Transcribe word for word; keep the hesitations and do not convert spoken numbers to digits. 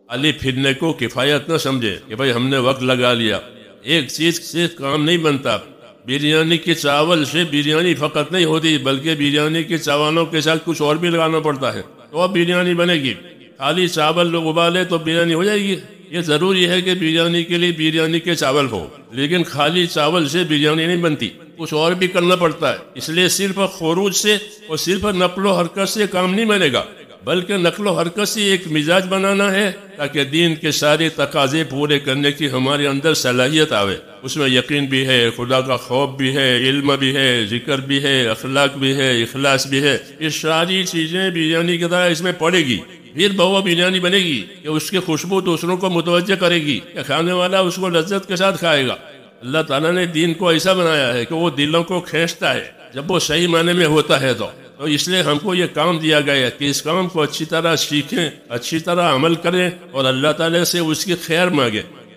خالی پھرنے کو کفایت نہ سمجھے کہ بھائی ہم نے وقت لگا لیا. ایک چیز سے کام نہیں بنتا. بریانی کے چاول سے بریانی فقط نہیں ہوتی بلکہ بریانی کے چاولوں کے ساتھ کچھ اور بھی لگانا پڑتا ہے تو اب بریانی بنے گی. خالی چاول لوگ ابالے تو بریانی ہو جائے گی؟ یہ ضروری ہے کہ بریانی کے لیے بریانی کے چاول ہو، لیکن خالی چاول سے بریانی نہیں بنتی، کچھ اور بھی کرنا پڑتا ہے. اس لیے صرف خروج سے اور صرف نقل و حرکت سے کام نہیں بنے گا، بلکہ نقل و حرکت سے ایک مزاج بنانا ہے تاکہ دین کے سارے تقاضے پورے کرنے کی ہمارے اندر صلاحیت آوے. اس میں یقین بھی ہے، خدا کا خوف بھی ہے، علم بھی ہے، ذکر بھی ہے، اخلاق بھی ہے، اخلاص بھی ہے. یہ ساری چیزیں بریانی کی طرح اس میں پڑے گی. پھر وہ بریانی بنے گی کہ اس کی خوشبو دوسروں کو متوجہ کرے گی کہ کھانے والا اس کو لذت کے ساتھ کھائے گا. اللہ تعالیٰ نے دین کو ایسا بنایا ہے کہ وہ دلوں کو کھینچتا ہے جب وہ صحیح معنی میں ہوتا ہے. تو تو اس لیے ہم کو یہ کام دیا گیا ہے کہ اس کام کو اچھی طرح سیکھیں، اچھی طرح عمل کریں اور اللہ تعالیٰ سے اس کی خیر مانگیں.